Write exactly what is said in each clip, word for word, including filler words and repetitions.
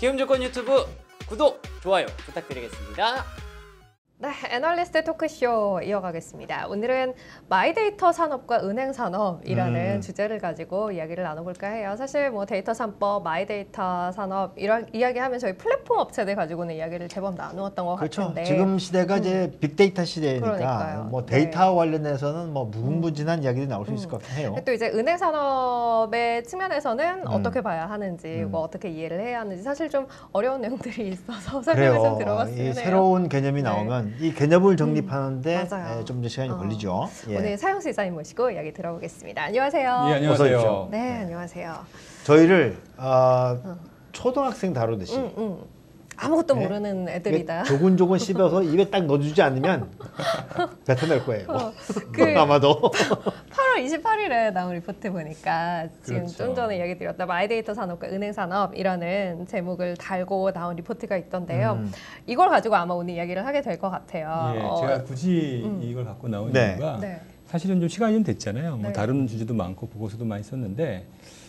기움조건 유튜브 구독, 좋아요 부탁드리겠습니다. 네, 애널리스트 토크쇼 이어가겠습니다. 오늘은 마이데이터 산업과 은행 산업이라는 음. 주제를 가지고 이야기를 나눠볼까 해요. 사실 뭐 데이터 산법, 마이데이터 산업 이런 이야기하면 저희 플랫폼 업체들 가지고는 이야기를 제법 나누었던 것 그렇죠. 같은데 지금 시대가 이제 빅데이터 시대니까 그러니까요. 뭐 데이터 네. 관련해서는 뭐 무궁무진한 음. 이야기들이 나올 수 음. 있을 것 같긴 해요. 또 이제 은행 산업의 측면에서는 음. 어떻게 봐야 하는지, 음. 뭐 어떻게 이해를 해야 하는지 사실 좀 어려운 내용들이 있어서 설명을 좀 그래요. 들어봤으면 이 해요. 새로운 개념이 네. 나오면 이 개념을 정립하는데 음, 맞아요. 좀 더 시간이 어. 걸리죠. 예. 오늘 사용수 이사님 모시고 이야기 들어보겠습니다. 안녕하세요. 예, 어서 오십시오. 안녕하세요. 네, 안녕하세요. 저희를 어, 초등학생 다루듯이 응, 응. 아무것도 네. 모르는 애들이다. 조근조근 씹어서 입에 딱 넣어주지 않으면 뱉어낼 거예요. 어, 그 아마도. 팔월 이십팔일에 나온 리포트 보니까 지금 그렇죠. 좀 전에 이야기 드렸다 마이데이터 산업과 은행 산업이라는 제목을 달고 나온 리포트가 있던데요. 음. 이걸 가지고 아마 오늘 이야기를 하게 될 것 같아요. 예, 어, 제가 굳이 음. 이걸 갖고 나온 네. 이유가 네. 사실은 좀 시간이 좀 됐잖아요. 뭐 네. 다른 주제도 많고 보고서도 많이 썼는데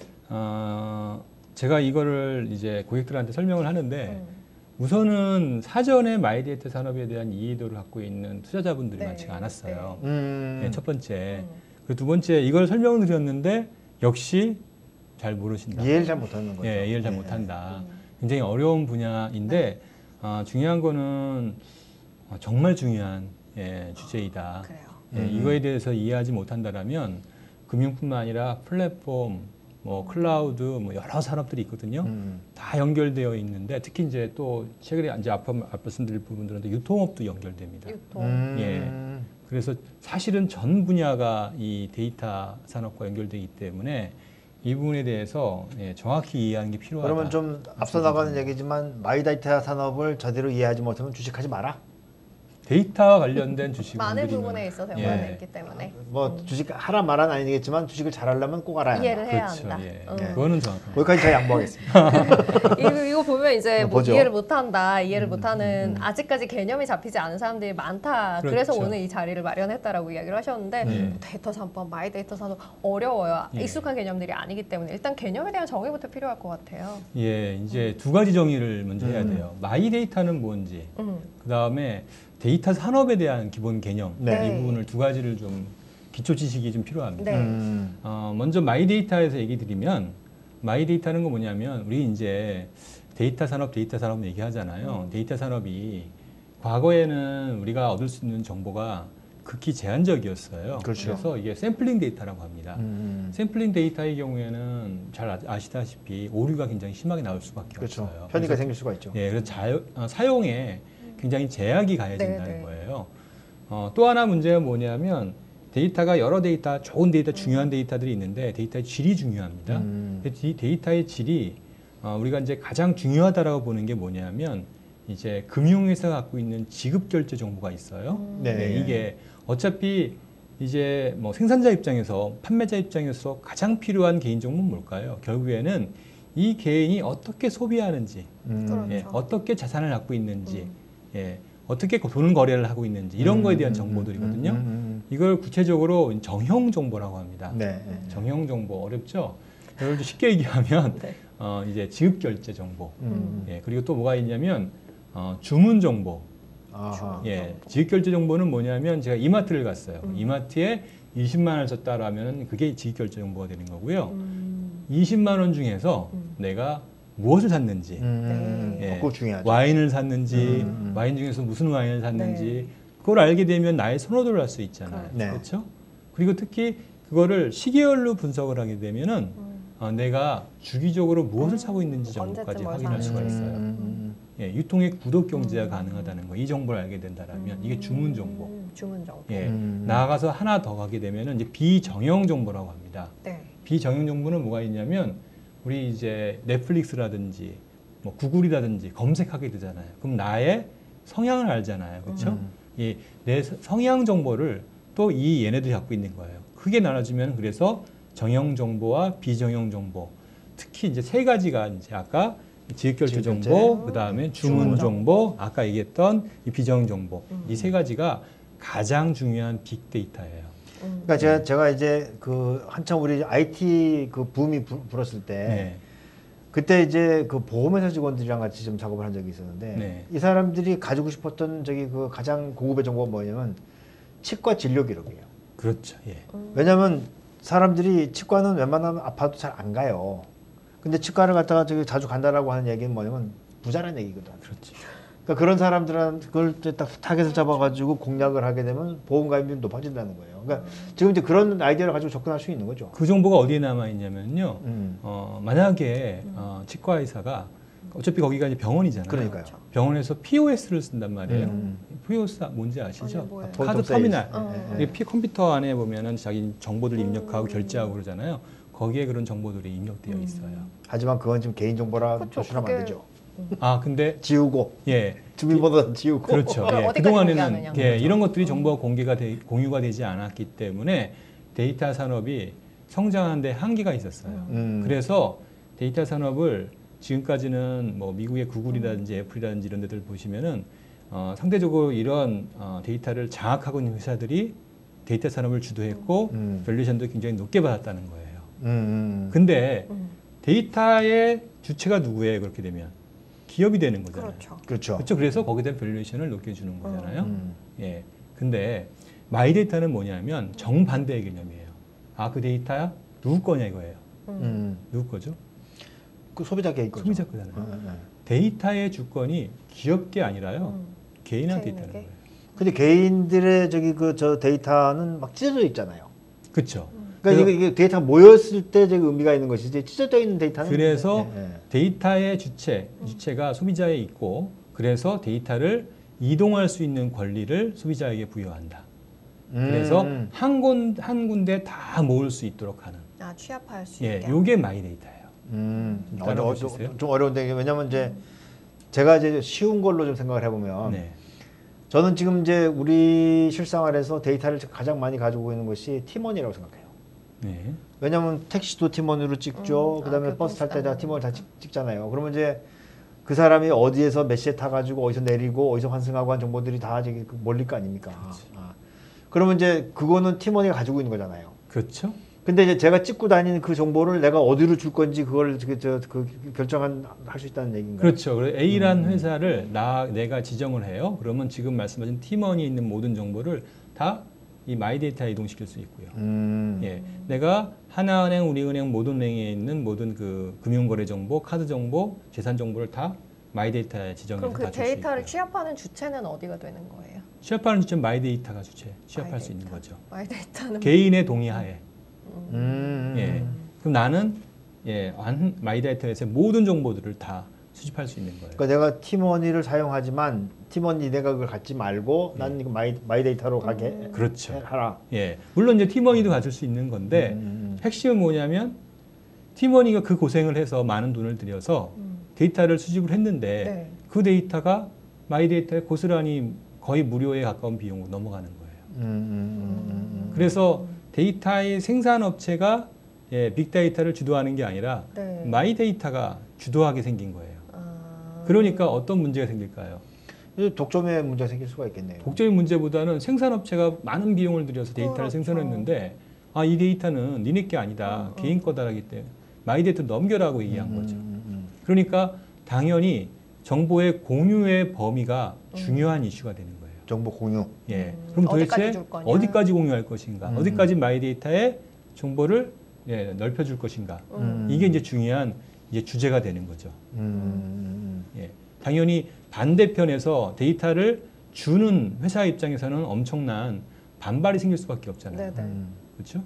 어, 제가 이거를 이제 고객들한테 설명을 하는데 음. 우선은 사전에 마이데이터 산업에 대한 이해도를 갖고 있는 투자자분들이 네. 많지가 않았어요. 음. 예, 첫 번째. 음. 그리고 두 번째 이걸 설명을 드렸는데 역시 잘 모르신다. 이해를 잘 못하는 거죠. 예, 이해를 잘 예. 못한다. 음. 굉장히 어려운 분야인데 어, 중요한 거는 어, 정말 중요한 예, 주제이다. 그래요. 예, 음. 이거에 대해서 이해하지 못한다라면 금융뿐만 아니라 플랫폼, 뭐 클라우드, 뭐 여러 산업들이 있거든요. 음. 다 연결되어 있는데 특히 이제 또 최근에 이제 앞서 말씀드릴 부분들은 또 유통업도 연결됩니다. 유통. 음. 예. 그래서 사실은 전 분야가 이 데이터 산업과 연결되기 때문에 이 부분에 대해서 예, 정확히 이해하는 게 필요하다. 그러면 좀 앞서 나가는 얘기지만 마이데이터 산업을 제대로 이해하지 못하면 주식하지 마라. 데이터와 관련된 주식을 많은 건드리면- 부분에 있어서 예. 연관이 있기 때문에 뭐 주식 하라 말은 아니겠지만 주식을 잘하려면 꼭 알아야 한다. 이해를 해야 그렇죠. 한다. 예. 어. 그거는 정확합니다. 거기까지 잘 양보하겠습니다. 이거, 이거 보면 이제 뭐 보죠. 이해를 못한다, 이해를 음, 못하는 음. 아직까지 개념이 잡히지 않은 사람들이 많다. 그래서 그렇죠. 오늘 이 자리를 마련했다라고 이야기를 하셨는데 음. 데이터 산법, 마이데이터 산업 어려워요. 예. 익숙한 개념들이 아니기 때문에 일단 개념에 대한 정의부터 필요할 것 같아요. 예, 이제 두 가지 정의를 먼저 해야 음. 돼요. 마이데이터는 뭔지, 음. 그 다음에 데이터 산업에 대한 기본 개념, 네. 이 부분을 두 가지를 좀 기초 지식이 좀 필요합니다. 네. 음. 어, 먼저 마이데이터에서 얘기 드리면 마이데이터는 거 뭐냐면 우리 이제 데이터 산업, 데이터 산업 얘기하잖아요. 음. 데이터 산업이 과거에는 우리가 얻을 수 있는 정보가 극히 제한적이었어요. 그렇죠. 그래서 이게 샘플링 데이터라고 합니다. 음. 샘플링 데이터의 경우에는 잘 아- 아시다시피 오류가 굉장히 심하게 나올 수밖에 그렇죠. 없어요. 편의가 그래서 생길 수가 있죠. 예, 그래서 자, 어, 사용에 굉장히 제약이 가해진다는 네, 네. 거예요. 어, 또 하나 문제가 뭐냐면 데이터가 여러 데이터, 좋은 데이터, 중요한 데이터들이 있는데 데이터의 질이 중요합니다. 음. 근데 이 데이터의 질이 어, 우리가 이제 가장 중요하다라고 보는 게 뭐냐면 이제 금융회사가 갖고 있는 지급 결제 정보가 있어요. 음. 네. 네, 이게 어차피 이제 뭐 생산자 입장에서 판매자 입장에서 가장 필요한 개인 정보는 뭘까요? 결국에는 이 개인이 어떻게 소비하는지, 음. 그렇죠. 예, 어떻게 자산을 갖고 있는지, 음. 예, 어떻게 돈 거래를 하고 있는지 이런 거에 대한 음, 정보들이거든요. 음, 음, 이걸 구체적으로 정형 정보라고 합니다. 음. 네. 정형 정보 어렵죠? 이걸 좀 쉽게 얘기하면 네. 어, 이제 지급 결제 정보, 음. 예, 그리고 또 뭐가 있냐면 어, 주문 정보. 아하. 예, 지급 결제 정보는 뭐냐면 제가 이마트를 갔어요. 음. 이마트에 이십만 원을 썼다라면 그게 지급 결제 정보가 되는 거고요. 음. 이십만 원 중에서 음. 내가 무엇을 샀는지, 음. 네. 그거 중요하죠. 와인을 샀는지, 음. 와인 중에서 무슨 와인을 샀는지, 네. 그걸 알게 되면 나의 선호도를 알 수 있잖아요. 네. 그렇죠? 그리고 특히 그거를 시계열로 분석을 하게 되면은 음. 어, 내가 주기적으로 무엇을 음. 사고 있는지 언제쯤 정도까지 뭘 확인할 수가 사는지. 있어요. 음. 예, 유통의 구독 경제가 음. 가능하다는 거, 이 정보를 알게 된다라면 이게 음. 주문 정보. 주문 정보. 예, 음. 나아가서 하나 더 가게 되면은 이제 비정형 정보라고 합니다. 네. 비정형 정보는 뭐가 있냐면 우리 이제 넷플릭스라든지 뭐 구글이라든지 검색하게 되잖아요. 그럼 나의 성향을 알잖아요. 그렇죠? 음. 이 내 성향 정보를 또 이 얘네들이 갖고 있는 거예요. 크게 나눠주면 그래서 정형 정보와 비정형 정보. 특히 이제 세 가지가 이제 아까 지급결제 지급결제. 정보, 그 다음에 주문 주문 정보, 아까 얘기했던 이 비정형 정보. 음. 이 세 가지가 가장 중요한 빅데이터예요. 음. 그러니까 제가 제가 이제 그 한참 우리 아이티 그 붐이 부, 불었을 때 네. 그때 이제 그 보험회사 직원들이랑 같이 좀 작업을 한 적이 있었는데 네. 이 사람들이 가지고 싶었던 저기 그 가장 고급의 정보가 뭐냐면 치과 진료 기록이에요. 그렇죠. 예. 왜냐하면 사람들이 치과는 웬만하면 아파도 잘 안 가요. 근데 치과를 갔다가 저기 자주 간다라고 하는 얘기는 뭐냐면 부자란 얘기거든. 그렇지. 그러니까 그런 사람들은 그걸 이제 딱 타겟을 잡아가지고 공략을 하게 되면 보험 가입률이 높아진다는 거예요. 그러니까 지금 이제 그런 아이디어를 가지고 접근할 수 있는 거죠. 그 정보가 어디에 남아 있냐면요. 음. 어, 만약에 어, 치과 의사가 어차피 거기가 이제 병원이잖아요. 그러니까요. 병원에서 피오에스를 쓴단 말이에요. 음. 피오에스 뭔지 아시죠? 아니, 뭐예요? 카드 포인트 오브 터미널. 세일즈. 어. 예, 예. 이게 피 컴퓨터 안에 보면은 자기 정보들 입력하고 음. 결제하고 그러잖아요. 거기에 그런 정보들이 입력되어 있어요. 하지만 그건 지금 개인 정보라 그쵸, 조출하면 그게- 안 되죠. 아 근데 지우고 예 주민번호 지우고. 그렇죠. 그걸 예. 어디까지 그동안에는 공개하느냐. 예, 이런 것들이 정보가 공개가 되, 공유가 되지 않았기 때문에 데이터 산업이 성장하는데 한계가 있었어요. 음. 그래서 데이터 산업을 지금까지는 뭐 미국의 구글이라든지 애플이라든지 이런 데들 보시면은 어, 상대적으로 이런 어, 데이터를 장악하고 있는 회사들이 데이터 산업을 주도했고 음. 밸류에이션도 굉장히 높게 받았다는 거예요. 음, 음. 근데 음. 데이터의 주체가 누구예요? 그렇게 되면 기업이 되는 거잖아요. 그렇죠. 그렇죠. 그렇죠. 그래서 거기에 대한 밸류에이션을 높게 주는 거잖아요. 음. 예. 근데 마이데이터는 뭐냐면 정반대의 개념이에요. 아, 그 데이터야? 누구 거냐 이거예요. 음. 누구 거죠? 그 소비자 개입 거죠. 소비자 거잖아요. 어, 어, 어. 데이터의 주권이 기업 게 아니라요. 음. 개인한테 개인에게? 있다는 거예요. 근데 개인들의 저기 그 저 데이터는 막 찢어져 있잖아요. 그렇죠. 그러니까 이게, 이게 데이터가 모였을 때 저기 의미가 있는 것이지 찢어져 있는 데이터는 그래서 예, 예. 데이터의 주체, 주체가 소비자에 있고 그래서 데이터를 이동할 수 있는 권리를 소비자에게 부여한다. 그래서 음. 한, 군, 한 군데 다 모을 수 있도록 하는. 아 취합할 수 예, 있게. 요게 마이데이터예요. 음. 좀 어, 따라볼 어, 수 있어요? 좀, 좀 어려운데 이게 왜냐면 이제 제가 이제 쉬운 걸로 좀 생각을 해보면 네. 저는 지금 이제 우리 실생활에서 데이터를 가장 많이 가지고 있는 것이 팀원이라고 생각해요. 네. 왜냐면 택시도 팀원으로 찍죠. 음, 그다음에 아, 버스 탈 때 다 교통수단. 팀원을 다 찍, 찍잖아요. 그러면 이제 그 사람이 어디에서 몇 시에 타가지고 어디서 내리고 어디서 환승하고 한 정보들이 다 저기 그 몰릴 거 아닙니까? 아. 그러면 이제 그거는 팀원이 가지고 있는 거잖아요. 그렇죠. 근데 이제 제가 찍고 다니는 그 정보를 내가 어디로 줄 건지 그걸 그, 저, 그 결정한 할 수 있다는 얘기인가요? 그렇죠. 그래서 A라는 음. 회사를 나 내가 지정을 해요. 그러면 지금 말씀하신 팀원이 있는 모든 정보를 다 이 마이데이터에 이동시킬 수 있고요. 음. 예, 내가 하나은행, 우리은행 모든 은행에 있는 모든 그 금융거래 정보, 카드 정보, 재산 정보를 다 마이데이터에 지정해서 그럼 그 다 줄 수 데이터를 있고요. 취합하는 주체는 어디가 되는 거예요? 취합하는 주체 마이데이터가 주체 취합할 수 있는 마이데이터. 거죠. 마이데이터는 개인의 동의하에. 음. 예. 그럼 나는 예, 한 마이데이터에서 모든 정보들을 다 수집할 수 있는 거예요. 그러니까 내가 팀원이를 사용하지만 팀원이 내가 그걸 갖지 말고 난 이거 마이, 마이데이터로 가게 그렇죠. 하라. 예, 물론 이제 팀원이도 가질 수 있는 건데 음, 음, 핵심은 뭐냐면 팀원이가 그 고생을 해서 많은 돈을 들여서 음. 데이터를 수집을 했는데 네. 그 데이터가 마이데이터에 고스란히 거의 무료에 가까운 비용으로 넘어가는 거예요. 음, 음, 음, 음. 그래서 데이터의 생산 업체가 예, 빅데이터를 주도하는 게 아니라 네. 마이데이터가 주도하게 생긴 거예요. 아. 그러니까 어떤 문제가 생길까요? 이제 독점의 문제가 생길 수가 있겠네요. 독점의 문제보다는 생산업체가 많은 비용을 들여서 데이터를 그렇죠. 생산했는데 아, 이 데이터는 니네 게 아니다. 어, 어. 개인 거다라기 때문에 마이데이터 넘겨라고 얘기한 음, 거죠. 음, 음. 그러니까 당연히 정보의 공유의 범위가 음. 중요한 이슈가 되는 거예요. 정보 공유. 예. 음, 그럼 어디까지 도대체 줄 거냐? 어디까지 공유할 것인가? 음. 어디까지 마이데이터의 정보를 예, 넓혀줄 것인가? 음. 이게 이제 중요한 이제 주제가 되는 거죠. 음, 음, 예. 당연히 반대편에서 데이터를 주는 회사 입장에서는 엄청난 반발이 생길 수밖에 없잖아요. 네네. 음. 그렇죠?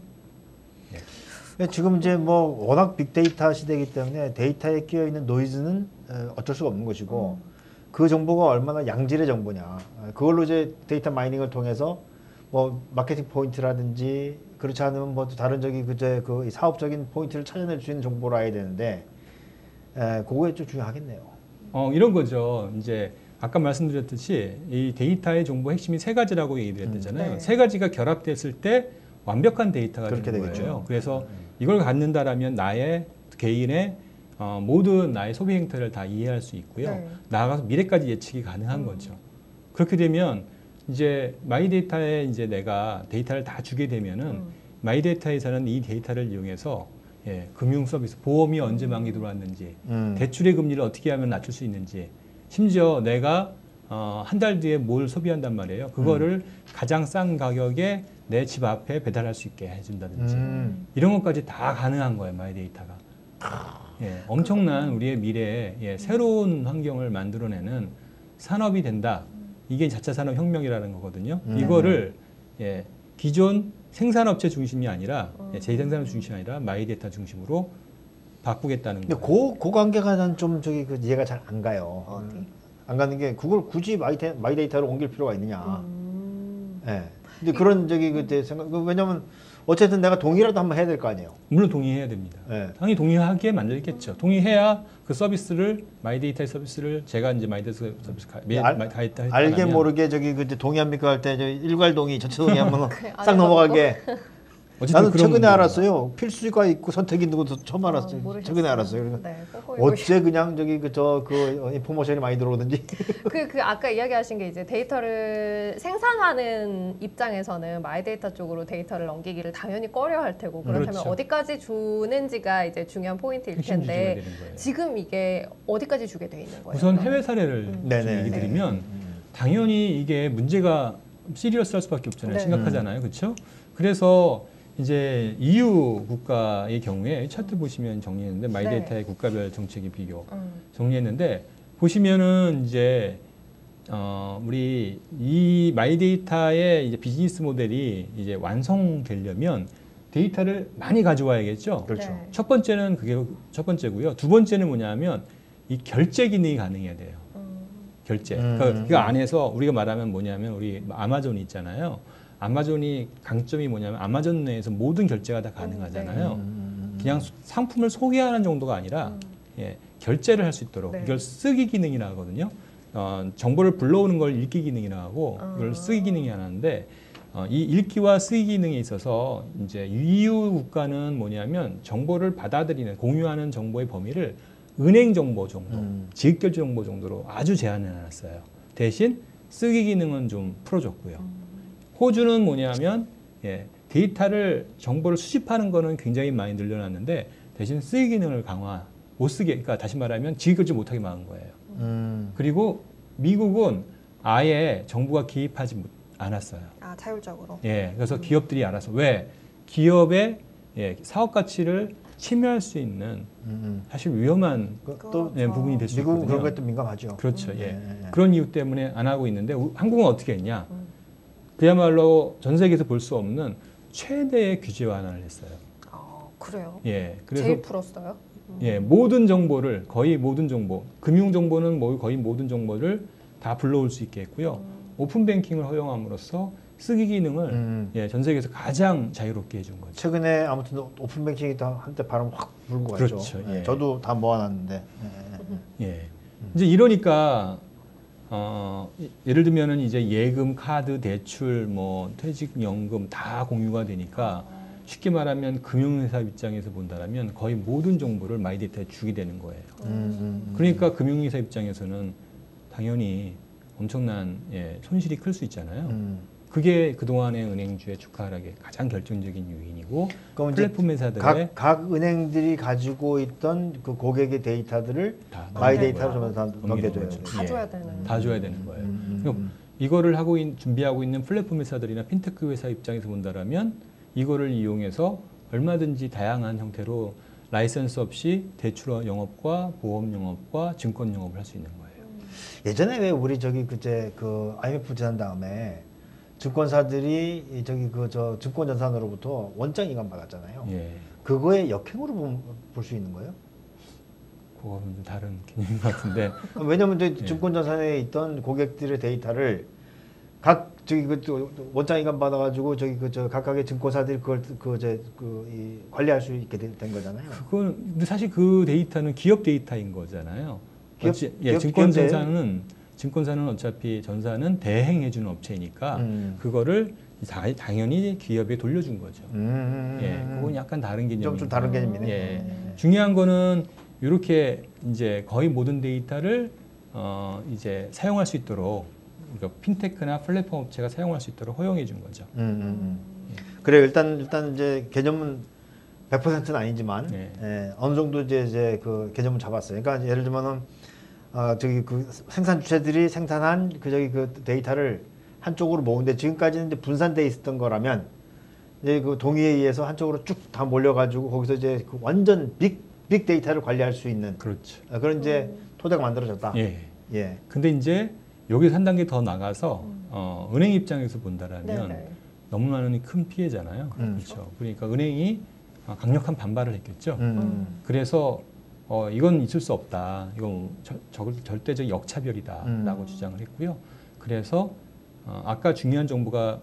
근데 지금 이제 뭐 워낙 빅데이터 시대이기 때문에 데이터에 끼어 있는 노이즈는 어, 어쩔 수가 없는 것이고 음. 그 정보가 얼마나 양질의 정보냐. 어, 그걸로 이제 데이터 마이닝을 통해서 뭐 마케팅 포인트라든지 그렇지 않으면 뭐 또 다른 저기 그제 그 사업적인 포인트를 찾아낼 수 있는 정보를 알아야 되는데 에, 그거에 좀 중요하겠네요. 어, 이런 거죠. 이제 아까 말씀드렸듯이 이 데이터의 정보 핵심이 세 가지라고 얘기했잖아요. 네. 세 가지가 결합됐을 때 완벽한 데이터가 그렇게 되는 되겠죠. 거예요. 그래서 이걸 갖는다라면 나의 개인의 어, 모든 나의 소비 행태를 다 이해할 수 있고요. 네. 나아가서 미래까지 예측이 가능한 음. 거죠. 그렇게 되면 이제 마이데이터에 이제 내가 데이터를 다 주게 되면은 음. 마이데이터에서는 이 데이터를 이용해서 예, 금융 서비스, 보험이 언제 만기 들어왔는지, 음. 대출의 금리를 어떻게 하면 낮출 수 있는지, 심지어 내가 어, 한 달 뒤에 뭘 소비한단 말이에요. 그거를 음. 가장 싼 가격에 내 집 앞에 배달할 수 있게 해준다든지 음. 이런 것까지 다 가능한 거예요. 마이데이터가. 예, 엄청난 우리의 미래에 예, 새로운 환경을 만들어내는 산업이 된다. 이게 자차 산업 혁명이라는 거거든요. 음. 이거를 예, 기존 생산업체 중심이 아니라 예, 제생산업 중심이 아니라 마이데이터 중심으로 바꾸겠다는 근데 거예요. 그, 그 관계가 난 좀 저기 그 이해가 잘 안 가요. 어디? 안 가는 게 그걸 굳이 마이데, 마이데이터로 옮길 필요가 있느냐. 음. 예. 근데 그런 저기 그때 생각 그 왜냐면 어쨌든 내가 동의라도 한번 해야 될 거 아니에요. 물론 동의해야 됩니다. 예. 당연히 동의하기에 만들겠죠. 동의해야 그 서비스를 마이데이터 서비스를 제가 이제 마이데이터 서비스 가, 매, 알- 마- 가입다 했다 알게 하면 모르게 저기 그 이제 동의합니까 할 때 저 일괄 동의, 전체 동의 하면 그래, 안 싹 넘어가게. 어쨌든 나는 그런 최근에 문제가 알았어요. 필수가 있고 선택이 있는 것도 처음 알았어요. 모르셨어요. 최근에 알았어요. 그래서 네, 꼭 보이고 어째 그냥 저기 그 저 그 인포메이션이 많이 들어오든지. 그, 그 아까 이야기하신 게 이제 데이터를 생산하는 입장에서는 마이데이터 쪽으로 데이터를 넘기기를 당연히 꺼려할 테고 그렇다면 그렇죠. 어디까지 주는지가 이제 중요한 포인트일 핵심 지표가 텐데 되는 거예요. 지금 이게 어디까지 주게 돼 있는 거예요? 우선 그러면? 해외 사례를 음. 좀 네네. 얘기 드리면 음. 당연히 이게 문제가 시리어스할 수밖에 없잖아요. 네. 심각하잖아요. 그렇죠? 그래서 이제 이유 국가의 경우에 차트 보시면 정리했는데 마이데이터의 국가별 정책의 비교 음. 정리했는데 보시면은 이제 어 우리 이 마이데이터의 이제 비즈니스 모델이 이제 완성되려면 데이터를 많이 가져와야겠죠. 그렇죠. 네. 첫 번째는 그게 첫 번째고요. 두 번째는 뭐냐면 이 결제 기능이 가능해야 돼요. 음. 결제. 음. 그러니까 그 안에서 우리가 말하면 뭐냐면 우리 아마존이 있잖아요. 아마존이 강점이 뭐냐면 아마존 내에서 모든 결제가 다 가능하잖아요. 음. 그냥 수- 상품을 소개하는 정도가 아니라 음. 예, 결제를 할 수 있도록 네. 이걸 쓰기 기능이라 하거든요. 어, 정보를 불러오는 걸 읽기 기능이라 하고 이걸 아. 쓰기 기능이 하나인데 어, 이 읽기와 쓰기 기능에 있어서 이제 이유 국가는 뭐냐면 정보를 받아들이는 공유하는 정보의 범위를 은행 정보 정도, 음. 지역결제 정보 정도로 아주 제한해 놨어요. 대신 쓰기 기능은 좀 풀어줬고요. 호주는 뭐냐면 예, 데이터를 정보를 수집하는 거는 굉장히 많이 늘려놨는데 대신 쓰기 기능을 강화 못 쓰게 그러니까 다시 말하면 지역결제 못하게 막은 거예요. 음. 그리고 미국은 아예 정부가 개입하지 못- 않았어요. 아 자율적으로. 예, 그래서 기업들이 알아서 왜 기업의 예, 사업 가치를 침해할 수 있는 음. 사실 위험한 그, 그거- 또 예, 부분이 될 수 미국은 있거든요. 그런 거에 또 민감하죠. 그렇죠. 예. 예, 예. 그런 이유 때문에 안 하고 있는데 우- 한국은 어떻게 했냐? 음. 그야말로 전 세계에서 볼 수 없는 최대의 규제 완화를 했어요. 아 그래요. 예, 그래서 제일 풀었어요. 음. 예, 모든 정보를 거의 모든 정보, 금융 정보는 뭐 거의 모든 정보를 다 불러올 수 있게 했고요. 오픈 뱅킹을 허용함으로써 쓰기 기능을 음. 예, 전 세계에서 가장 자유롭게 해준 거죠. 최근에 아무튼 오픈 뱅킹이 다 한때 바람 확 불고 갔죠. 그렇죠. 예, 예. 저도 다 모아놨는데. 예, 예. 예. 이제 이러니까 어, 이- 예를 들면은 이제 예금, 카드, 대출, 뭐 퇴직연금 다 공유가 되니까 쉽게 말하면 금융회사 입장에서 본다면 거의 모든 정보를 마이데이터에 주게 되는 거예요. 음, 음, 음. 그러니까 금융회사 입장에서는 당연히 엄청난 예, 손실이 클 수 있잖아요. 음. 그게 그동안의 은행주의 주가 하락의 가장 결정적인 요인이고 그럼 이제 플랫폼 회사들의 각, 각 은행들이 가지고 있던 그 고객의 데이터들을 다 마이데이터로 넘겨줘야 다 넘기는 넘겨줘요. 거죠. 다 예. 줘야 되는. 다 줘야 되는 거예요. 음, 그럼 음, 이거를 하고 있, 준비하고 있는 플랫폼 회사들이나 핀테크 회사 입장에서 본다라면 이거를 이용해서 얼마든지 다양한 형태로 라이선스 없이 대출 영업과 보험 영업과 증권 영업을 할 수 있는 거예요. 예전에 왜 우리 저기 그제 그 아이엠에프 지난 다음에 증권사들이 이 저기 그 저 증권전산으로부터 원장 이관 받았잖아요. 예, 그거의 역행으로 볼 수 있는 거예요? 그거는 좀 다른 개념인 것 같은데 왜냐하면 이제 예. 증권전산에 있던 고객들의 데이터를 각 저기 그 또 원장 이관 받아가지고 저기 그 저 각각의 증권사들이 그걸 그저그 관리할 수 있게 된, 된 거잖아요. 그건 근데 사실 그 데이터는 기업 데이터인 거잖아요. 기업- 어찌- 예, 기업- 증권전산은 증권사는 어차피 전사는 대행해주는 업체니까 음. 그거를 다, 당연히 기업에 돌려준 거죠. 음, 예, 그건 약간 다른 개념이 좀, 좀 다른 개념이네. 예. 음. 중요한 거는 이렇게 이제 거의 모든 데이터를 어 이제 사용할 수 있도록 그러니까 핀테크나 플랫폼 업체가 사용할 수 있도록 허용해 준 거죠. 음, 음, 음. 그래 일단 일단 이제 개념은 백 퍼센트는 아니지만 네. 예, 어느 정도 이제, 이제 그 개념을 잡았어요. 그러니까 예를 들면은 어, 저기 그 생산 주체들이 생산한 그 저기 그 데이터를 한쪽으로 모으는데 지금까지는 이제 분산돼 있었던 거라면 이제 그 동의에 의해서 한쪽으로 쭉 다 몰려가지고 거기서 이제 그 완전 빅, 빅 데이터를 관리할 수 있는 그렇죠. 어, 그런 이제 토대가 만들어졌다. 예. 예. 근데 이제 여기서 한 단계 더 나가서 어, 은행 입장에서 본다라면 네네. 너무나는 큰 피해잖아요. 음. 그렇죠. 그러니까 은행이 어, 강력한 반발을 했겠죠. 음. 그래서 어, 이건 있을 수 없다. 이건 저, 저, 절대적 역차별이다라고 음. 주장을 했고요. 그래서 어, 아까 중요한 정보가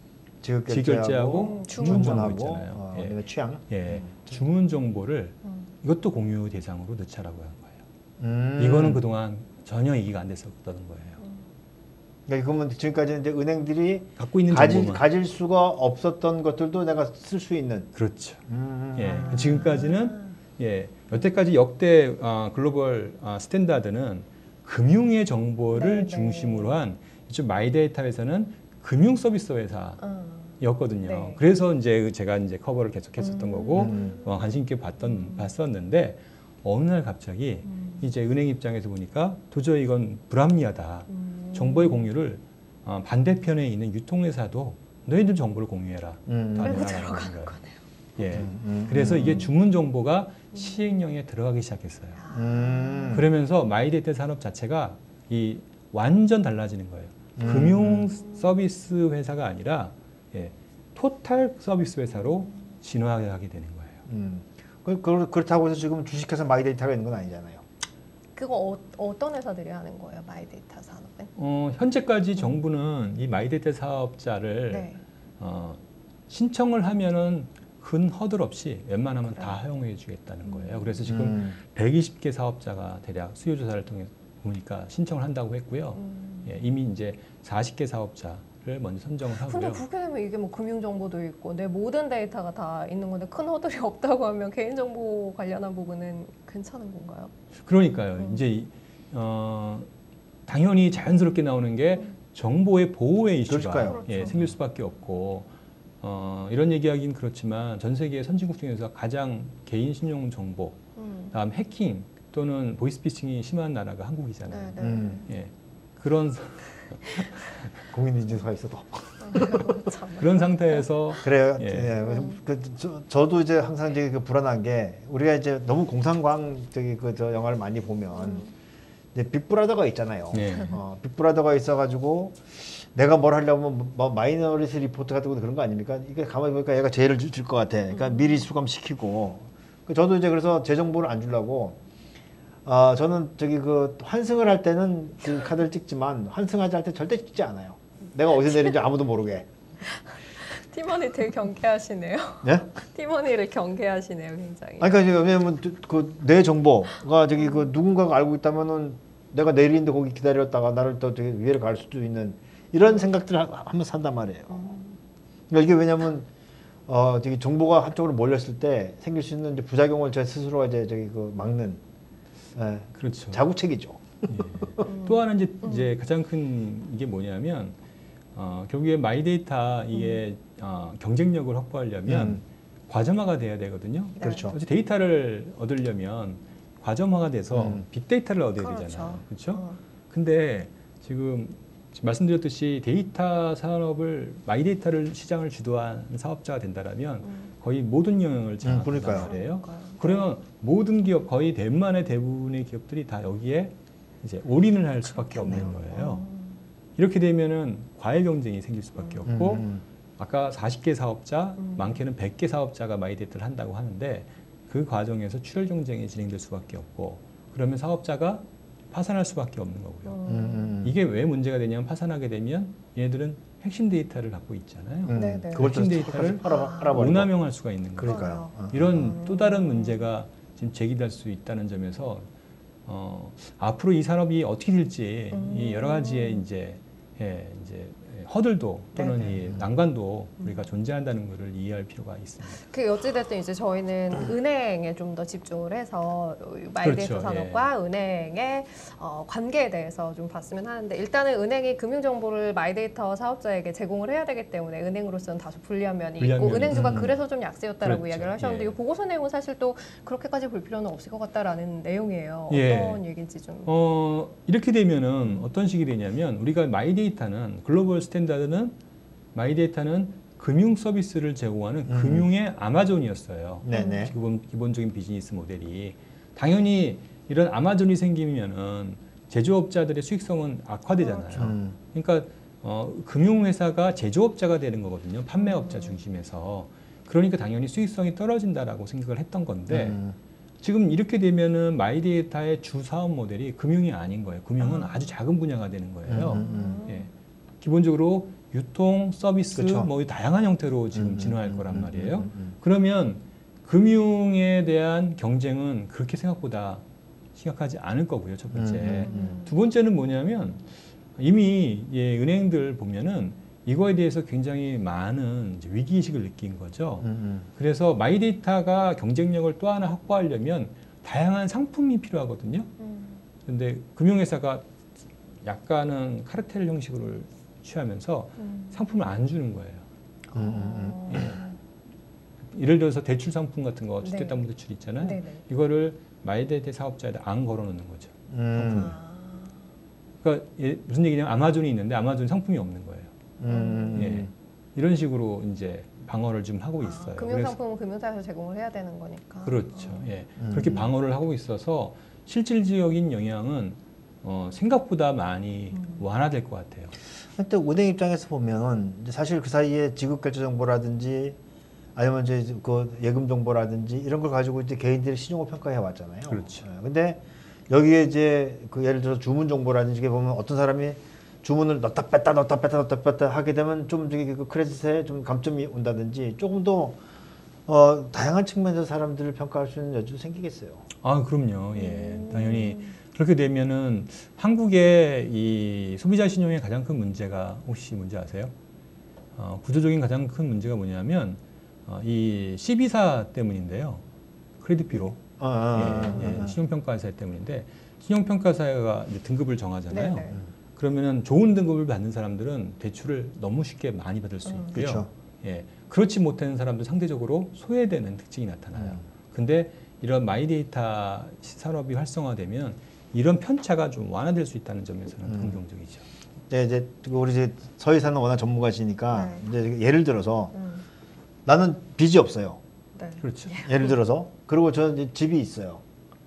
지급결제하고 지결제하고 음, 주문 정보 주문하고 있잖아요. 어, 예. 그다음에 취향. 예, 주문 정보를 음. 이것도 공유 대상으로 넣자라고 한 거예요. 음. 이거는 그동안 전혀 얘기가 안 됐었던 거예요. 그러니까 그러면 지금까지는 이제 은행들이 갖고 있는 가질, 정보만. 가질 수가 없었던 것들도 내가 쓸 수 있는. 그렇죠. 음. 예, 지금까지는 예, 여태까지 역대 아, 글로벌 아, 스탠다드는 금융의 정보를 네, 네. 중심으로 한 이쪽 마이데이터에서는 금융 서비스 회사였거든요. 음. 네. 그래서 이제 제가 이제 커버를 계속했었던 음. 거고 음. 어, 관심 있게 봤던 봤었는데 어느 날 갑자기 음. 이제 은행 입장에서 보니까 도저히 이건 불합리하다. 음. 정보의 공유를 어, 반대편에 있는 유통회사도 너희들 정보를 공유해라. 음. 다 끌고 내놔라는 들어가는 거예요. 거네요. 예. 음, 음, 그래서 음. 이게 주문 정보가 시행령에 들어가기 시작했어요. 음. 그러면서 마이데이터 산업 자체가 이 완전 달라지는 거예요. 음. 금융 서비스 회사가 아니라 예, 토탈 서비스 회사로 진화하게 되는 거예요. 음. 그, 그, 그렇다고 해서 지금 주식회사 마이데이터가 있는 건 아니잖아요. 그거 어, 어떤 회사들이 하는 거예요? 마이데이터 산업은? 어, 현재까지 정부는 이 마이데이터 사업자를 네. 어, 신청을 하면은 큰 허들 없이 웬만하면 그래요? 다 허용해 주겠다는 거예요. 그래서 지금 음. 백이십 개 사업자가 대략 수요 조사를 통해 보니까 신청을 한다고 했고요. 음. 예, 이미 이제 사십 개 사업자를 먼저 선정을 근데 하고요. 그렇게 되면 이게 뭐 금융 정보도 있고 내 모든 데이터가 다 있는 건데 큰 허들이 없다고 하면 개인 정보 관련한 부분은 괜찮은 건가요? 그러니까요. 음. 이제 이, 어, 당연히 자연스럽게 나오는 게 정보의 보호의 이슈가 그러니까요. 예, 그렇죠. 생길 수밖에 없고 어, 이런 얘기하기는 그렇지만 전 세계 선진국 중에서 가장 개인 신용 정보, 음. 다음 해킹 또는 보이스피싱이 심한 나라가 한국이잖아요. 네, 네. 음. 예, 그런 공인인증서가 있어도. 참. 그런 상태에서 그래요. 예. 예. 그, 저, 저도 이제 항상 이제 그 불안한 게 우리가 이제 너무 공상과학 저기 그 저 영화를 많이 보면 음. 이제 빅브라더가 있잖아요. 네. 어, 빅브라더가 있어가지고 내가 뭘 하려면 뭐 마이너리티 리포트 같은 것도 그런 거 아닙니까? 이게 가만히 보니까 얘가 죄를 줄 것 같아. 그러니까 미리 수감시키고. 그 저도 이제 그래서 제 정보를 안 주려고. 아 저는 저기 그 환승을 할 때는 그 카드를 찍지만 환승하지 할 때 절대 찍지 않아요. 내가 어디서 내린지 아무도 모르게. 팀원이 되게 경계하시네요. 예? 팀원이를 경계하시네요, 굉장히. 아니, 그러니까 왜냐면 그 내 정보가 저기 그 누군가가 알고 있다면은 내가 내리는데 거기 기다렸다가 나를 또 되게 위해를 갈 수도 있는 이런 생각들을 하- 하면서 산단 말이에요. 그러니까 이게 왜냐면 어 저기 정보가 한쪽으로 몰렸을 때 생길 수 있는 이제 부작용을 제 스스로가 이제 저기 그 막는 예, 그렇죠. 자구책이죠. 예. 또 하나 이제, 이제 가장 큰 이게 뭐냐면 어, 결국에 마이데이터 이게 어, 경쟁력을 확보하려면 음. 과점화가 돼야 되거든요. 네. 그렇죠. 어차피 데이터를 얻으려면 과점화가 돼서 음. 빅데이터를 얻어야 그렇죠. 되잖아요. 그렇죠? 어. 근데 지금 말씀드렸듯이 데이터 산업을 마이데이터를 시장을 주도한 사업자가 된다라면 음. 거의 모든 영역을 장악한단 그러니까요. 말이에요. 그러니까요. 그러면 모든 기업 거의 대만의 대부분의 기업들이 다 여기에 이제 올인을 할 수밖에 없는 그렇겠네요. 거예요. 음. 이렇게 되면은 과열 경쟁이 생길 수밖에 없고 음. 아까 사십 개 사업자, 음. 많게는 백 개 사업자가 마이데이터를 한다고 하는데 그 과정에서 출혈 경쟁이 진행될 수밖에 없고 그러면 사업자가 파산할 수밖에 없는 거고요. 음, 음. 이게 왜 문제가 되냐면 파산하게 되면 얘네들은 핵심 데이터를 갖고 있잖아요. 음. 네, 네. 그걸 또 핵심 데이터를 팔아 팔아버리고. 오남용할 수가 있는 거예요. 그러니까요. 어. 이런 음. 또 다른 문제가 지금 제기될 수 있다는 점에서 어, 앞으로 이 산업이 어떻게 될지 음. 이 여러 가지의 이제 예, 이제 허들도 또는 네네. 이 난관도 우리가 존재한다는 것을 이해할 필요가 있습니다. 그 어찌됐든 이제 저희는 은행에 좀 더 집중을 해서 마이데이터 그렇죠. 산업과 은행의 어, 관계에 대해서 좀 봤으면 하는데 일단은 은행이 금융 정보를 마이데이터 사업자에게 제공을 해야 되기 때문에 은행으로서는 다소 불리한 면이 불리한 있고 면이 은행주가 음. 그래서 좀 약세였다라고 그렇죠. 이야기를 하셨는데 예. 이 보고서 내용은 사실 또 그렇게까지 볼 필요는 없을 것 같다라는 내용이에요. 예. 어떤 얘기인지 좀. 어, 이렇게 되면은 어떤 식이 되냐면 우리가 마이데이터는 글로벌 스탠다드는 마이데이터는 금융 서비스를 제공하는 음. 금융의 아마존이었어요. 네네. 기본, 기본적인 비즈니스 모델이. 당연히 이런 아마존이 생기면은 제조업자들의 수익성은 악화되잖아요. 그렇죠. 음. 그러니까 어, 금융회사가 제조업자가 되는 거거든요. 판매업자 중심에서. 그러니까 당연히 수익성이 떨어진다라고 생각을 했던 건데 음. 지금 이렇게 되면은 마이데이터의 주 사업 모델이 금융이 아닌 거예요. 금융은 아. 아주 작은 분야가 되는 거예요. 음, 음, 예. 기본적으로 유통, 서비스, 그쵸. 뭐 다양한 형태로 지금 음, 진화할 음, 거란 음, 말이에요. 음, 음. 그러면 금융에 대한 경쟁은 그렇게 생각보다 심각하지 않을 거고요. 첫 번째. 음, 음, 음. 두 번째는 뭐냐면 이미 예, 은행들 보면은 이거에 대해서 굉장히 많은 이제 위기의식을 느낀 거죠. 음, 그래서 마이데이터가 경쟁력을 또 하나 확보하려면 다양한 상품이 필요하거든요. 음. 그런데 금융회사가 약간은 카르텔 형식으로 취하면서 음. 상품을 안 주는 거예요. 음, 음, 어. 예를 들어서 대출 상품 같은 거 네. 주택담보대출 있잖아요. 네네. 이거를 마이데이터 사업자에다 안 걸어놓는 거죠. 음. 음. 아. 그러니까 예, 무슨 얘기냐면 아마존이 있는데 아마존 상품이 없는 거예요. 음. 예. 이런 식으로 이제 방어를 좀 하고 있어요. 아, 금융 그래서- 상품은 금융사에서 제공을 해야 되는 거니까. 그렇죠. 어. 예. 음. 그렇게 방어를 하고 있어서 실질적인 영향은 어, 생각보다 많이 음. 완화될 것 같아요. 근데 은행 입장에서 보면 이제 사실 그 사이에 지급 결제 정보라든지 아니면 이제 그 예금 정보라든지 이런 걸 가지고 이제 개인들의 신용을 평가해 왔잖아요. 그렇죠. 예, 근데 여기에 이제 그 예를 들어서 주문 정보라든지 이게 보면 어떤 사람이 주문을 넣다 뺐다 넣다 뺐다 넣다 뺐다 하게 되면 좀 저기 그 크레딧에 좀 감점이 온다든지 조금 더 어, 다양한 측면에서 사람들을 평가할 수 있는 여지도 생기겠어요. 아, 그럼요. 예. 음. 당연히 그렇게 되면은 한국의 이 소비자 신용의 가장 큰 문제가 혹시 뭔지 아세요? 어, 구조적인 가장 큰 문제가 뭐냐면 어, 이 씨비사 때문인데요. 크레딧 뷰로. 아, 아, 예, 예, 아, 아. 신용평가사에 때문인데 신용평가사가 이제 등급을 정하잖아요. 네네. 그러면은 좋은 등급을 받는 사람들은 대출을 너무 쉽게 많이 받을 수 음. 있고요. 그렇죠. 예, 그렇지 못하는 사람도 상대적으로 소외되는 특징이 나타나요. 음. 근데 이런 마이데이터 산업이 활성화되면 이런 편차가 좀 완화될 수 있다는 점에서는 음. 긍정적이죠. 네, 이제 우리 이제 서희사는 워낙 전문가시니까 네. 이제 예를 들어서 음. 나는 빚이 없어요. 네. 그렇죠. 예를 들어서 그리고 저는 이제 집이 있어요.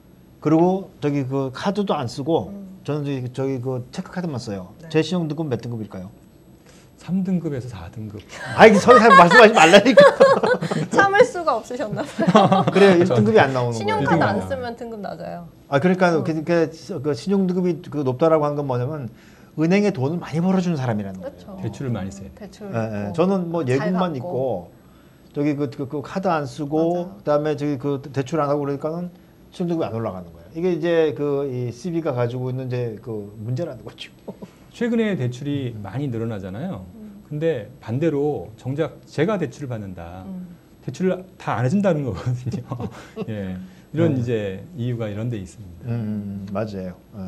그리고 저기 그 카드도 안 쓰고 음. 저는 저기, 저기 그 체크카드만 써요. 네. 제 신용 등급 몇 등급일까요? 삼 등급에서 사 등급. 아 이게 서희사 말씀하지 말라니까. 참을 수가 없으셨나 봐요. 그래요. 일 등급이 안 나오는 신용카드 거예요. 안 쓰면 등급 낮아요. 아 그러니까 어. 그, 그, 그 신용 등급이 그 높다라고 하는 건 뭐냐면 은행에 돈을 많이 벌어주는 사람이라는 거예요. 그렇죠. 대출을 많이 써요. 대출. 예, 예. 있고, 저는 뭐 잘 예금만 갚고. 있고 저기 그, 그, 그 카드 안 쓰고 맞아. 그다음에 저기 그 대출 안 하고 그러니까는 신용등급이 안 올라가는 거예요. 이게 이제 그 이 씨비가 가지고 있는 이제 그 문제라는 거죠. 최근에 대출이 많이 늘어나잖아요. 음. 근데 반대로 정작 제가 대출을 받는다. 음. 대출을 다 안 해준다는 거거든요. 예, 이런 음. 이제 이유가 이런 데 있습니다. 음, 맞아요. 예.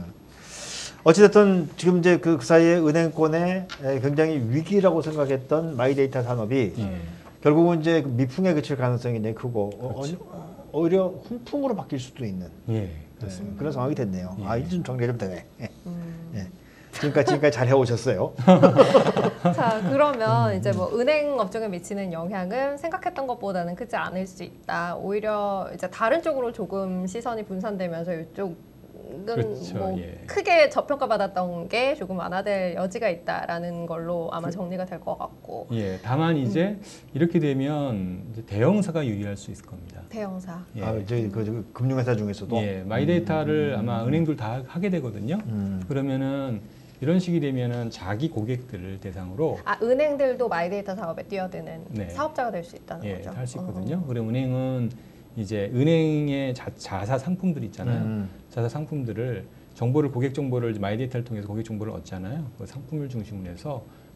어찌됐든 지금 이제 그, 그 사이에 은행권에 에, 굉장히 위기라고 생각했던 마이데이터 산업이 예. 결국은 이제 그 미풍에 그칠 가능성이 굉장히 크고 어, 그렇죠. 어, 오히려 훈풍으로 바뀔 수도 있는 예, 예, 그렇습니다. 그런 상황이 됐네요. 예. 아, 이제 좀 정리 좀 되네. 예. 음. 예. 지금까지 지금까지 잘 해오셨어요. 자, 그러면 음. 이제 뭐 은행 업종에 미치는 영향은 생각했던 것보다는 크지 않을 수 있다. 오히려 이제 다른 쪽으로 조금 시선이 분산되면서 이쪽은 그렇죠, 뭐 예. 크게 저평가받았던 게 조금 완화될 여지가 있다라는 걸로 아마 정리가 될 것 같고 예, 다만 이제 이렇게 되면 이제 대형사가 유리할 수 있을 겁니다. 대형사. 예, 아, 저기 그, 그 금융회사 중에서도. 예, 마이데이터를 아마 은행들 다 하게 되거든요. 음. 그러면은 이런 식이 되면은 자기 고객들을 대상으로 아, 은행들도 마이데이터 사업에 뛰어드는 네. 사업자가 될 수 있다는 예, 거죠. 할 수 어. 있거든요. 그럼 은행은 이제 은행의 자, 자사 상품들 있잖아요. 음. 자사 상품들을 정보를 고객 정보를 이제 마이데이터를 통해서 고객 정보를 얻잖아요. 그 상품을 중심으로 해서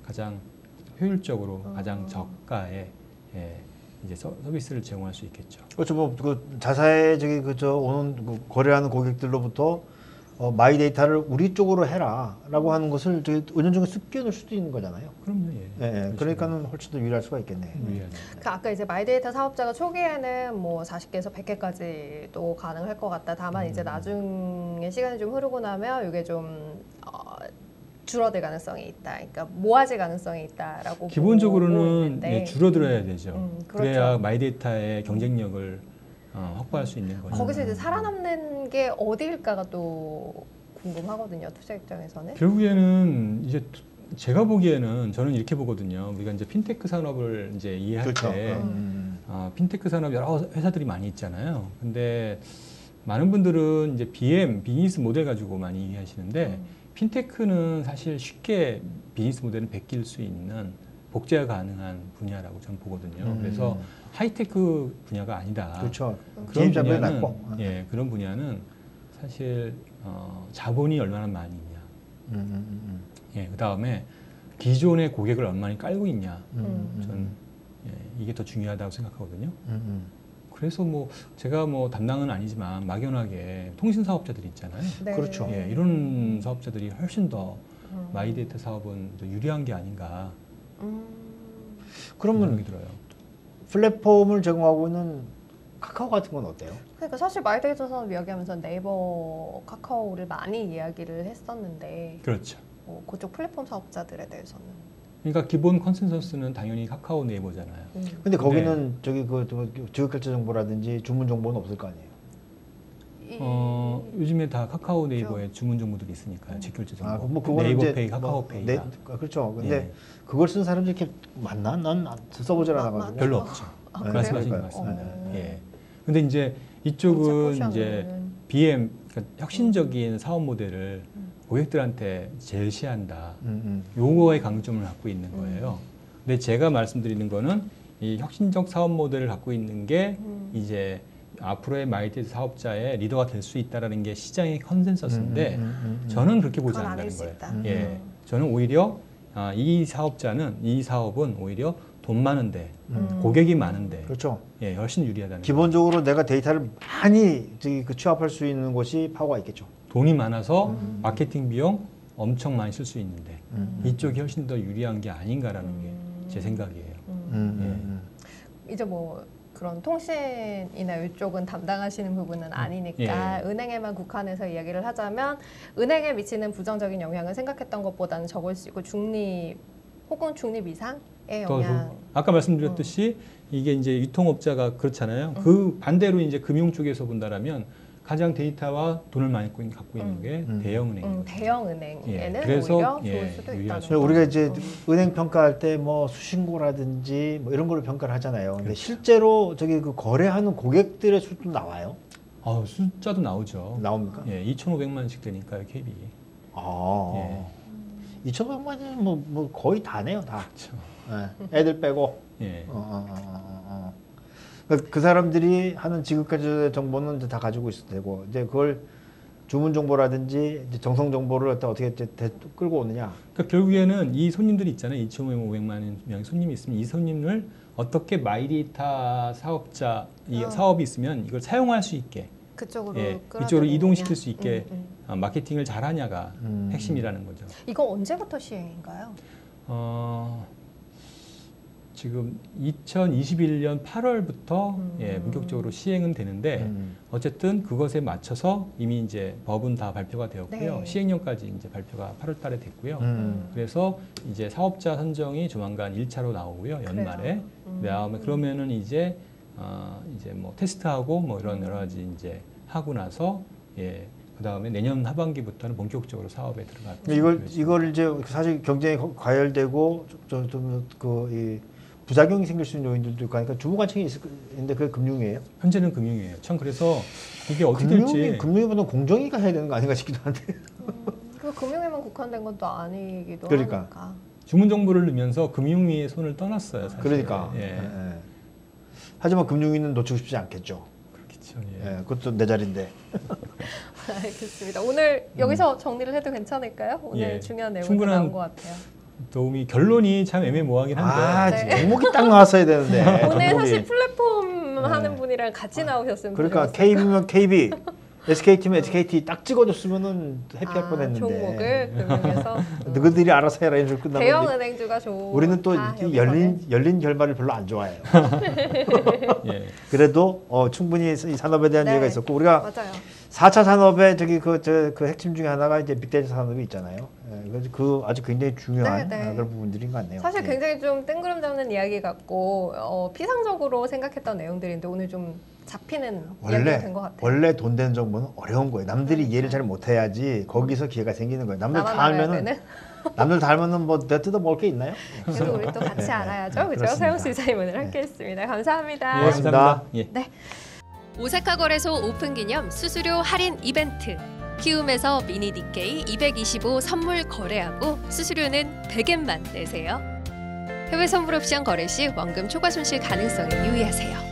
가장 효율적으로 어. 가장 저가에 예, 이제 서, 서비스를 제공할 수 있겠죠. 그렇죠. 뭐그 자사의 저기 그저 오는 그 거래하는 고객들로부터 어, 마이 데이터를 우리 쪽으로 해라라고 하는 것을 저기 은연중에 습기해놓을 수도 있는 거잖아요. 그럼요. 예. 예, 예. 그러니까는 훨씬 더 유리할 수가 있겠네. 유리하죠. 그 아까 이제 마이데이터 사업자가 초기에는 뭐 사십 개에서 백 개까지도 가능할 것 같다. 다만 음. 이제 나중에 시간이 좀 흐르고 나면 이게 좀 어, 줄어들 가능성이 있다. 그러니까 모아질 가능성이 있다라고 보고 기본적으로는 있는데 예, 줄어들어야 되죠. 음, 그렇죠. 그래야 마이데이터의 경쟁력을 어, 확보할 수 있는 거죠. 거기서 이제 살아남는 게 어디일까가 또 궁금하거든요. 투자 입장에서는. 결국에는 이제 투- 제가 보기에는 저는 이렇게 보거든요. 우리가 이제 핀테크 산업을 이제 이해할 그렇죠. 때 음. 어, 핀테크 산업 여러 회사들이 많이 있잖아요. 근데 많은 분들은 이제 비엠 비즈니스 모델 가지고 많이 이해하시는데 음. 핀테크는 사실 쉽게 비즈니스 모델을 베낄 수 있는 복제가 가능한 분야라고 저는 보거든요. 음. 그래서 하이테크 분야가 아니다. 그렇죠. 그런 진입장벽이 분야는 낮고. 예 그런 분야는 사실 어, 자본이 얼마나 많이 있냐. 음, 음, 음, 예, 그 다음에 기존의 고객을 얼마나 깔고 있냐. 음, 음, 음, 저는 예, 이게 더 중요하다고 생각하거든요. 음, 음. 그래서 뭐 제가 뭐 담당은 아니지만 막연하게 통신 사업자들이 있잖아요. 네. 그렇죠. 예, 이런 사업자들이 훨씬 더 음. 마이데이터 사업은 더 유리한 게 아닌가 음. 그런 그러면 생각이 들어요. 플랫폼을 제공하고 있는 카카오 같은 건 어때요? 그러니까 사실 마이데이터 산업 이야기하면서 네이버, 카카오를 많이 이야기를 했었는데 그렇죠. 뭐 그쪽 플랫폼 사업자들에 대해서는. 그러니까 기본 컨센서스는 당연히 카카오 네이버잖아요. 음. 근데 거기는 저기 그 지역결제 정보라든지 주문 정보는 없을 거 아니에요? 이- 어, 요즘에 다 카카오 네이버에 주문 정보들이 있으니까요. 직결제 정보. 아, 뭐 그거는 네이버 이제 페이, 카카오 뭐 페이. 네, 다. 그렇죠. 근데 예. 그걸 쓴 사람들이 이렇게 많나? 난 써보질 마- 않아가지고. 많죠. 별로 없죠. 아, 네, 말씀하신 것 그러니까요. 같습니다. 어. 예. 근데 이제 이쪽은 이제 포션은. 비엠 그러니까 혁신적인 사업 모델을 음. 고객들한테 제시한다. 음, 요거에 강점을 갖고 있는 거예요. 근데 제가 말씀드리는 거는 이 혁신적 사업 모델을 갖고 있는 게 음. 이제 앞으로의 마이데이터 사업자의 리더가 될 수 있다라는 게 시장의 음, 컨센서스인데 음, 음, 음. 저는 그렇게 보지 그건 않는다는 아닐 수 거예요. 있다. 예, 음. 저는 오히려 아, 이 사업자는 이 사업은 오히려 돈 많은데 음. 고객이 많은데 그렇죠. 예, 훨씬 유리하다는 거예요. 기본적으로 내가 데이터를 많이 저기 그 취합할 수 있는 곳이 파워가 있겠죠. 돈이 많아서 음. 마케팅 비용 엄청 많이 쓸 수 있는데 음, 이쪽이 훨씬 더 유리한 게 아닌가라는 게 제 생각이에요. 음. 음, 예. 음, 이제 뭐 그런 통신이나 이쪽은 담당하시는 부분은 아니니까 예. 은행에만 국한해서 이야기를 하자면 은행에 미치는 부정적인 영향을 생각했던 것보다는 적을 수 있고 중립 혹은 중립 이상의 더 영향. 아까 말씀드렸듯이 이게 이제 유통업자가 그렇잖아요. 음. 그 반대로 이제 금융 쪽에서 본다라면 가장 데이터와 돈을 많이 갖고 있는- 갖고 있는 음. 게 음. 대형은행이거든요. 음, 대형 은행에는 예, 그래서, 오히려 예, 좋을 수도 유리하죠. 있다는 우리가 거죠. 이제 음. 은행 평가할 때 뭐 수신고라든지 뭐 이런 걸로 평가를 하잖아요. 근데 그렇죠. 실제로 저기 그 거래하는 고객들의 수도 나와요? 아, 숫자도 나오죠. 나옵니까? 예, 이천오백만씩 되니까요, 캡이. 아, 예. 이천오백만이면 뭐, 뭐 거의 다네요, 다. 그렇죠. 예, 애들 빼고. 예. 어, 어, 어, 어, 어. 그, 그 사람들이 하는 지급까지 정보는 이제 다 가지고 있을 테고, 이제 그걸 주문 정보라든지 이제 정성 정보를 갖다 어떻게 이제 대- 끌고 오느냐. 그러니까 결국에는 이 손님들이 있잖아요. 이천오백만 명의 손님이 있으면 이 손님을 어떻게 마이데이터 사업자 이 어. 사업이 있으면 이걸 사용할 수 있게 그쪽으로 예, 끌어들이느냐. 이쪽으로 이동시킬 수 있게 음, 음. 어, 마케팅을 잘하냐가 음. 핵심이라는 거죠. 이거 언제부터 시행인가요? 어, 지금 이천이십일 년 팔월부터 음. 예, 본격적으로 시행은 되는데 음. 어쨌든 그것에 맞춰서 이미 이제 법은 다 발표가 되었고요. 네. 시행령까지 이제 발표가 팔월 달에 됐고요. 음. 그래서 이제 사업자 선정이 조만간 일 차로 나오고요. 연말에. 그래요? 음. 그다음에 그러면은 이제 어, 이제 뭐 테스트하고 뭐 이런 여러 가지 이제 하고 나서 예. 그다음에 내년 하반기부터는 본격적으로 사업에 들어갈 근데 이걸 것으로 이걸 이제 사실 경쟁이 과열되고 좀그 부작용이 생길 수 있는 요인들도 있고 하니까 주무관청이 있을 거- 있는데 그게 금융이에요? 현재는 금융이에요. 참 그래서 이게 어떻게 금융이 될지 금융보다 공정위가 해야 되는 거 아닌가 싶기도 한데. 음, 그 금융에만 국한된 건 또 아니기도 그러니까. 하니까. 주문 정보를 넣으면서 금융위의 손을 떠났어요. 사실. 그러니까. 예. 예, 예. 하지만 금융위는 놓치고 싶지 않겠죠. 그렇겠죠. 예. 예, 그것도 내 자리인데. 알겠습니다. 오늘 여기서 정리를 해도 괜찮을까요? 오늘 예, 중요한 내용이 충분한- 나온 것 같아요. 도움이 결론이 참 애매모호하긴 한데 아, 네. 종목이 딱 나왔어야 되는데. 오늘 종목이. 사실 플랫폼 네. 하는 분이랑 같이 나오셨으면 그러니까 좋겠어요. 케이비면 케이비, 에스케이티면 에스케이티 딱 찍어줬으면은 해피할 아, 뻔했는데. 종목을 금융에서 너희들이 알아서 해라 이런 끝나고. 대형 은행주가 좋고 우리는 또 다 이렇게 여기서는. 열린 열린 결말을 별로 안 좋아해요. 예. 그래도 어, 충분히 이 산업에 대한 네. 이해가 있었고 우리가 맞아요. 사 차 산업의 저기 그, 저, 그 핵심 중에 하나가 이제 빅데이터 산업이 있잖아요. 예, 그래서 그 아주 굉장히 중요한 네, 네. 아, 그런 부분들인 것 같네요. 사실 예. 굉장히 좀 뜬구름 잡는 이야기 같고 어, 피상적으로 생각했던 내용들인데 오늘 좀 잡히는 이야기가 원래 된 것 같아요. 원래 돈 되는 정보는 어려운 거예요. 남들이 이해를 잘 못해야지 거기서 기회가 생기는 거예요. 남들 나만 다 알아야 알면은 되는? 남들 다 알면은 뭐 내가 뜯어 먹을 게 있나요? 그래도 우리 또 같이 네, 알아야죠. 그렇죠? 그렇습니다. 세용 시사임 오늘 함께했습니다. 감사합니다. 예, 고맙습니다. 감사합니다. 예. 오사카 거래소 오픈 기념 수수료 할인 이벤트. 키움에서 미니 디케이 이백이십오 선물 거래하고 수수료는 백 엔만 내세요. 해외 선물 옵션 거래 시 원금 초과 손실 가능성에 유의하세요.